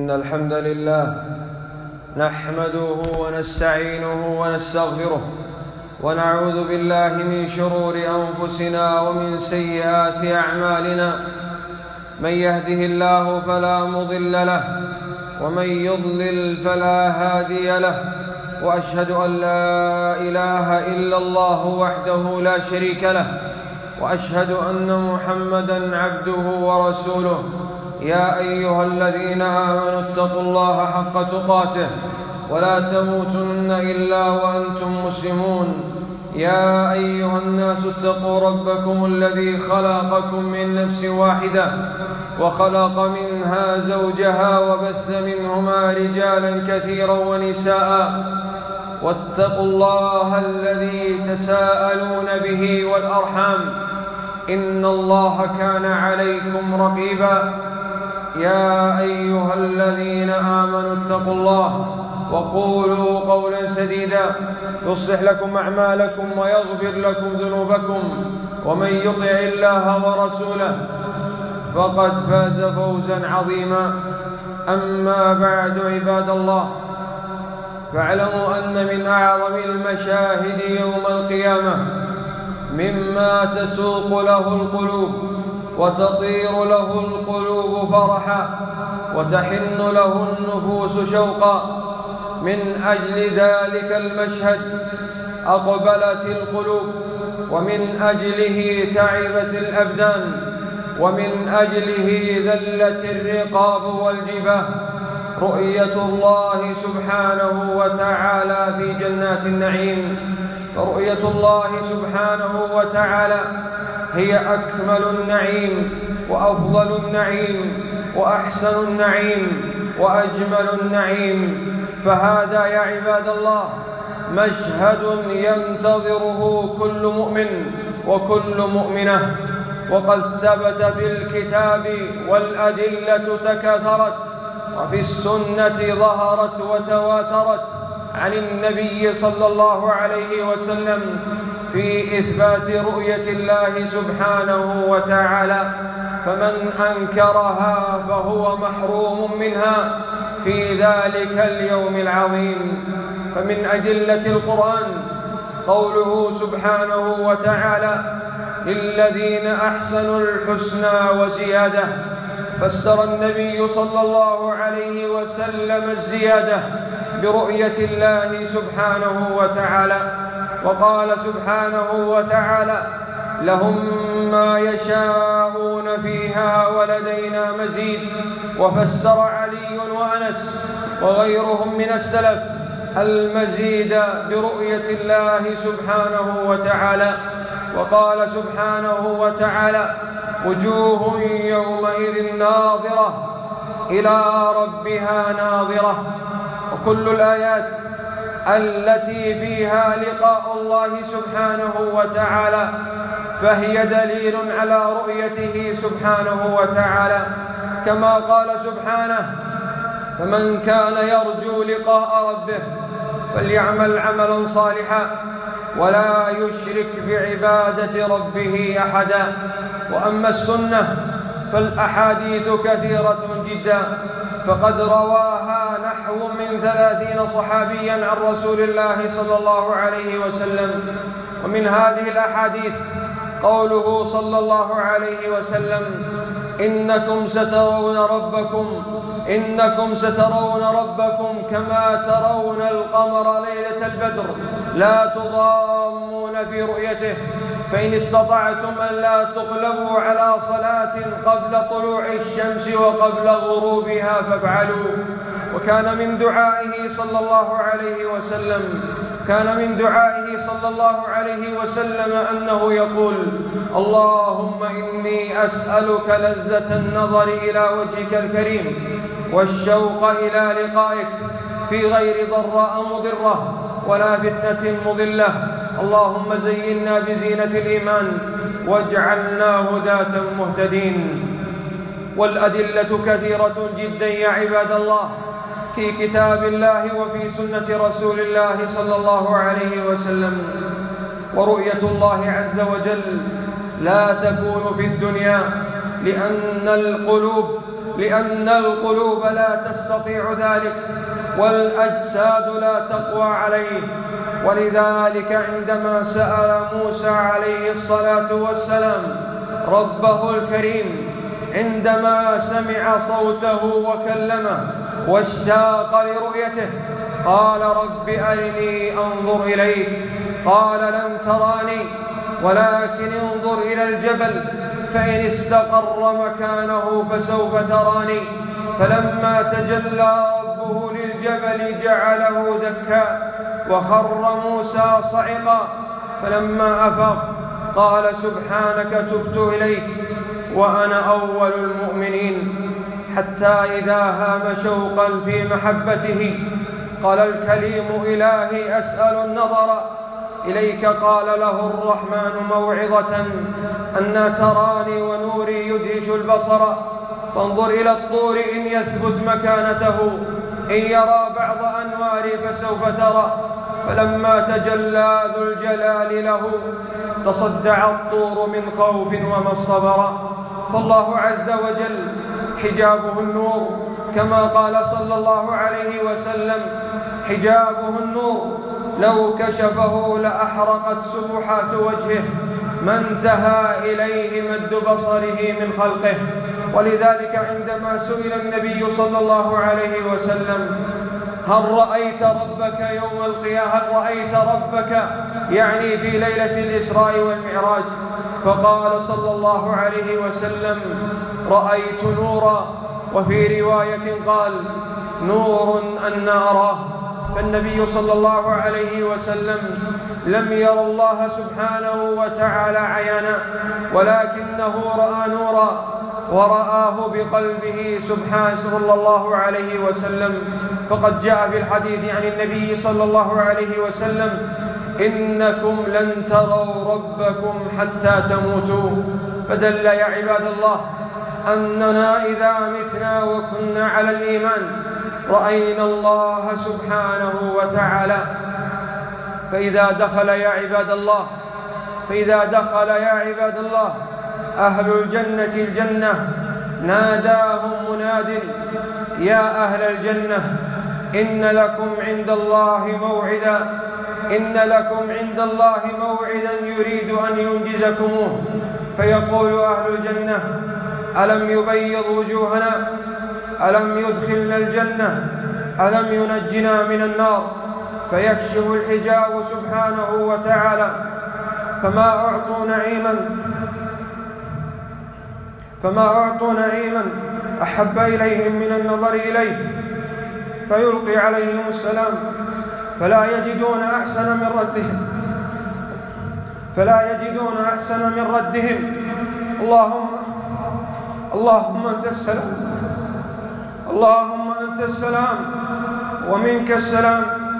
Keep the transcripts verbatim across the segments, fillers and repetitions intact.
إن الحمد لله نحمده ونستعينه ونستغفره ونعوذ بالله من شرور أنفسنا ومن سيئات أعمالنا. من يهده الله فلا مضل له ومن يضلل فلا هادي له، وأشهد أن لا إله إلا الله وحده لا شريك له، وأشهد أن محمدًا عبده ورسوله. يا أيها الذين آمنوا اتقوا الله حق تقاته ولا تموتن إلا وأنتم مسلمون. يا أيها الناس اتقوا ربكم الذي خلقكم من نفس واحدة وخلق منها زوجها وبث منهما رجالا كثيرا ونساء، واتقوا الله الذي تساءلون به والأرحام إن الله كان عليكم رقيبا. يا أيها الذين آمنوا اتقوا الله وقولوا قولا سديدا يصلح لكم أعمالكم ويغفر لكم ذنوبكم، ومن يطع الله ورسوله فقد فاز فوزا عظيما. أما بعد، عباد الله، فاعلموا أن من أعظم المشاهد يوم القيامة مما تتوق له القلوب وتطير له القلوب فرحا وتحن له النفوس شوقا. من أجل ذلك المشهد أقبلت القلوب، ومن أجله تعبت الأبدان، ومن أجله ذلت الرقاب والجباه. رؤية الله سبحانه وتعالى في جنات النعيم. فرؤية الله سبحانه وتعالى هي أكمل النعيم وأفضل النعيم وأحسن النعيم وأجمل النعيم. فهذا يا عباد الله مشهد ينتظره كل مؤمن وكل مؤمنة، وقد ثبت في الكتاب والأدلة تكاثرت، وفي السنة ظهرت وتواترت عن النبي صلى الله عليه وسلم في إثبات رؤية الله سبحانه وتعالى. فمن أنكرها فهو محروم منها في ذلك اليوم العظيم. فمن أدلة القرآن قوله سبحانه وتعالى: للذين أحسنوا الحسنى وزيادة. فسر النبي صلى الله عليه وسلم الزيادة برؤية الله سبحانه وتعالى، وقال سبحانه وتعالى: لهم ما يشاءون فيها ولدينا مزيد. وفسر علي وأنس وغيرهم من السلف المزيد برؤية الله سبحانه وتعالى، وقال سبحانه وتعالى: وجوه يومئذ ناظرة إلى ربها ناظرة. وكل الآيات التي فيها لقاء الله سبحانه وتعالى فهي دليل على رؤيته سبحانه وتعالى، كما قال سبحانه: فمن كان يرجو لقاء ربه فليعمل عملا صالحا ولا يشرك بعبادة ربه أحدا. وأما السنة فالأحاديث كثيرة جدا، فقد رواها نحو من ثلاثين صحابيا عن رسول الله صلى الله عليه وسلم. ومن هذه الأحاديث قوله صلى الله عليه وسلم: إنكم سترون ربكم إنكم سترون ربكم كما ترون القمر ليلة البدر لا تضامون في رؤيته، فإن استطعتم أن لا تغلبوا على صلاة قبل طلوع الشمس وقبل غروبها فافعلوا. وكان من دعائه صلى الله عليه وسلم كان من دعائه صلى الله عليه وسلم أنه يقول: اللهم إني أسألك لذة النظر إلى وجهك الكريم والشوق إلى لقائك في غير ضراء مضرة ولا فتنة مضلة. اللهم زينا بزينة الإيمان واجعلنا هداة مهتدين. والأدلة كثيرة جدا يا عباد الله في كتاب الله وفي سنة رسول الله صلى الله عليه وسلم. ورؤية الله عز وجل لا تكون في الدنيا، لأن القلوب لأن القلوب لا تستطيع ذلك والأجساد لا تقوى عليه. ولذلك عندما سأل موسى عليه الصلاة والسلام ربه الكريم عندما سمع صوته وكلمه واشتاق لرؤيته قال رب أرني أنظر إليك، قال لن تراني ولكن انظر إلى الجبل فإن استقر مكانه فسوف تراني. فلما تجلى ربه للجبل جعله دكا وخر موسى صعقا. فلما أفاق قال سبحانك تبت إليك وأنا أول المؤمنين. حتى إذا هام شوقا في محبته قال الكليم إلهي أسأل النظر إليك، قال له الرحمن موعظة أن تراني ونوري يدهش البصر، فانظر إلى الطور إن يثبت مكانته، إن يرى بعض أنواري فسوف ترى. فلما تجلى ذو الجلال له تصدع الطور من خوف وما الصبر. فالله عز وجل حجابه النور كما قال صلى الله عليه وسلم حجابه النور لو كشفه لأحرقت سبحات وجهه ما انتهى إليه مد بصره من خلقه. ولذلك عندما سئل النبي صلى الله عليه وسلم هل رأيت ربك يوم القيامة، هل رأيت ربك يعني في ليلة الإسراء والمعراج، فقال صلى الله عليه وسلم رأيت نورا، وفي رواية قال نور أن أراه. فالنبي صلى الله عليه وسلم لم ير الله سبحانه وتعالى عيانا ولكنه رأى نورا ورآه بقلبه سبحانه صلى الله عليه وسلم. فقد جاء في الحديث عن النبي صلى الله عليه وسلم إنكم لن تروا ربكم حتى تموتوا. فدل يا عباد الله أننا إذا متنا وكنا على الإيمان رأينا الله سبحانه وتعالى. فإذا دخل يا عباد الله فإذا دخل يا عباد الله أهل الجنة الجنة ناداهم مناد يا أهل الجنة إن لكم عند الله موعدا إن لكم عند الله موعدا يريد أن ينجزكموه. فيقول أهل الجنة ألم يبيض وجوهنا، ألم يدخلنا الجنة، ألم ينجنا من النار. فيكشف الحجاب سبحانه وتعالى فما أعطوا نعيما فما أعطوا نعيما أحب إليهم من النظر إليه فيلقي عليهم السلام فلا يجدون أحسن من ردهم فلا يجدون أحسن من ردهم اللهم اللهم أنت السلام اللهم أنت السلام ومنك السلام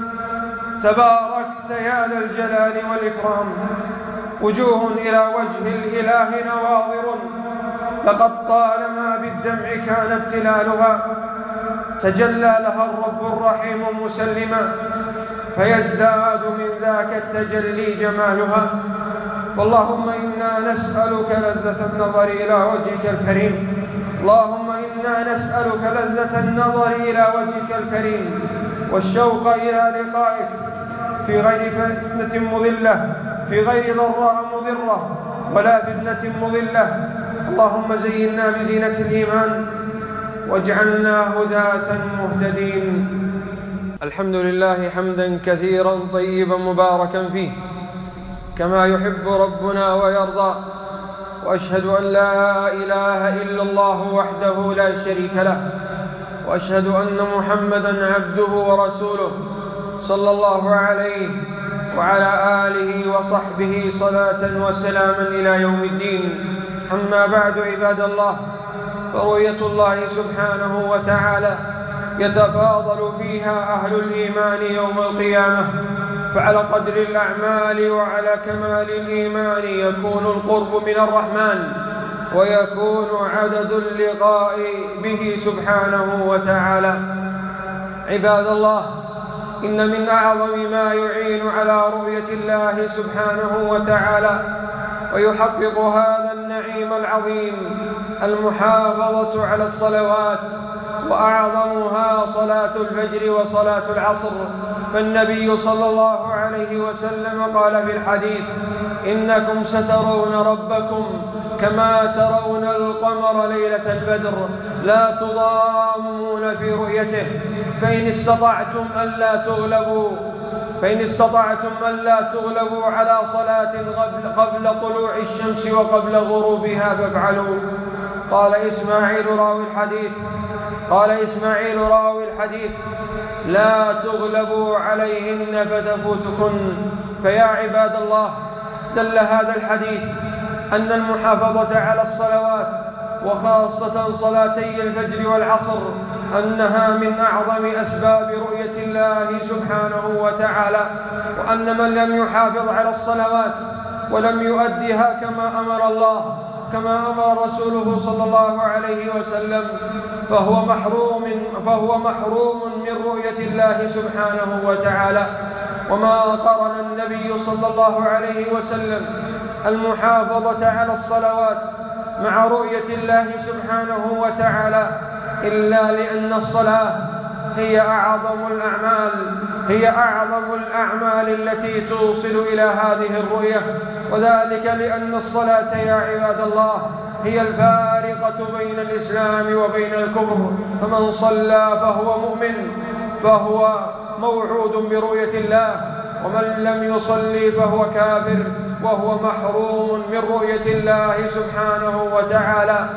تباركت يا ذا الجلال والإكرام. وجوه إلى وجه الإله نواظر لقد طالما بالدمع كان ابتلالها تجلى لها الرب الرحيم مسلما فيزداد من ذاك التجلي جمالها. فاللهم إنا نسألك لذة النظر إلى وجهك الكريم اللهم إنا نسألك لذة النظر إلى وجهك الكريم والشوق إلى لقائك في غير فتنة مضلة في غير ضراء مضرة ولا فتنة مضلة. اللهم زينا بزينة الإيمان واجعلنا هداة مهتدين. الحمد لله حمدا كثيرا طيبا مباركا فيه كما يحب ربنا ويرضى. وأشهد أن لا إله إلا الله وحده لا شريك له وأشهد أن محمدا عبده ورسوله صلى الله عليه وعلى آله وصحبه صلاة وسلاما إلى يوم الدين. أما بعد عباد الله، فرؤية الله سبحانه وتعالى يتفاضل فيها أهل الإيمان يوم القيامة، فعلى قدر الأعمال وعلى كمال الإيمان يكون القرب من الرحمن ويكون عدد اللقاء به سبحانه وتعالى. عباد الله، إن من أعظم ما يعين على رؤية الله سبحانه وتعالى ويحقق هذا النعيم العظيم المحافظة على الصلوات، وأعظمها صلاة الفجر وصلاة العصر. فالنبي صلى الله عليه وسلم قال في الحديث: إنكم سترون ربكم كما ترون القمر ليلة البدر لا تضامون في رؤيته، فإن استطعتم ألا تغلبوا فإن استطعتم ألا تغلبوا على صلاة قبل, قبل طلوع الشمس وقبل غروبها فافعلوا. قال إسماعيل راوي الحديث قال إسماعيل راوي الحديث: لا تغلبوا عليهن فتفوتكن. فيا عباد الله، دل هذا الحديث أن المحافظة على الصلوات وخاصة صلاتي الفجر والعصر أنها من أعظم أسباب رؤية الله سبحانه وتعالى، وأن من لم يحافظ على الصلوات ولم يؤدها كما أمر الله كما أمر رسوله صلى الله عليه وسلم فهو محروم فهو محروم من رؤية الله سبحانه وتعالى. وما قرن النبي صلى الله عليه وسلم المحافظة على الصلوات مع رؤية الله سبحانه وتعالى إلا لأن الصلاة هي أعظم الأعمال هي أعظم الأعمال التي توصل إلى هذه الرؤية، وذلك لأن الصلاة يا عباد الله هي الفارقة بين الإسلام وبين الكفر، فمن صلى فهو مؤمن فهو موعود برؤية الله، ومن لم يصلي فهو كافر وهو محروم من رؤية الله سبحانه وتعالى.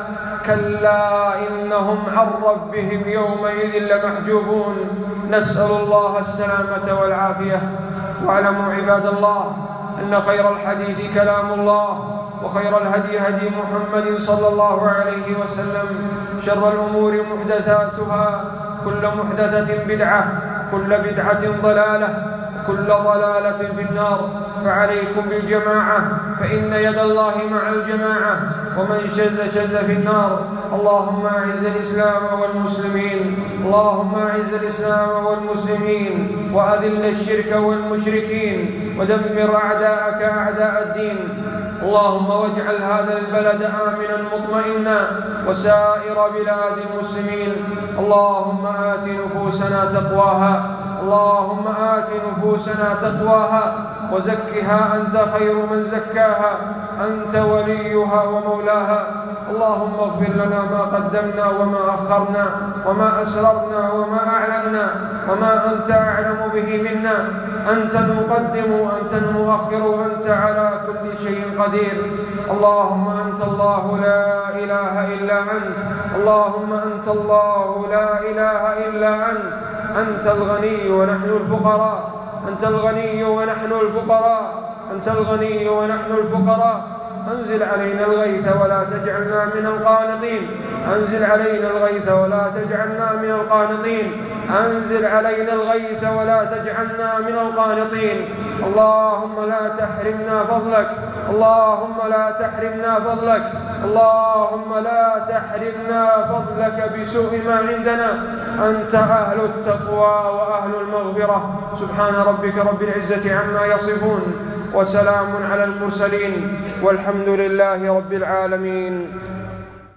كلا إنهم عن ربهم يومئذ لمحجوبون. نسأل الله السلامة والعافية. واعلموا عباد الله أن خير الحديث كلام الله، وخير الهدي هدي محمد صلى الله عليه وسلم، شر الأمور محدثاتها، كل محدثة بدعة، كل بدعة ضلالة، كل ضلالة في النار. فعليكم بالجماعة فإن يد الله مع الجماعة، ومن شذ شذ في النار. اللهم أعز الإسلام والمسلمين اللهم أعز الإسلام والمسلمين وأذل الشرك والمشركين ودمر أعداءك أعداء الدين. اللهم واجعل هذا البلد آمنا مطمئنا وسائر بلاد المسلمين. اللهم آت نفوسنا تقواها اللهم آت نفوسنا تقواها وزكها أنت خير من زكاها، أنت وليها ومولاها. اللهم اغفر لنا ما قدمنا وما أخرنا وما أسررنا وما أعلنا وما أنت أعلم به منا. أنت المقدم وأنت المؤخر وأنت على كل شيء قدير. اللهم أنت الله لا إله إلا أنت اللهم أنت الله لا إله إلا أنت أنت الغني ونحن الفقراء أنت الغني ونحن الفقراء أنت الغني ونحن الفقراء. أنزل علينا الغيث ولا تجعلنا من القانطين أنزل علينا الغيث ولا تجعلنا من القانطين أنزل علينا الغيث ولا تجعلنا من القانطين. اللهم لا تحرمنا فضلك اللهم لا تحرمنا فضلك اللهم لا تحرمنا فضلك بسوء ما عندنا. أنت أهل التقوى وأهل المغفرة. سبحان ربك رب العزة عما يصفون، وسلام على المرسلين، والحمد لله رب العالمين.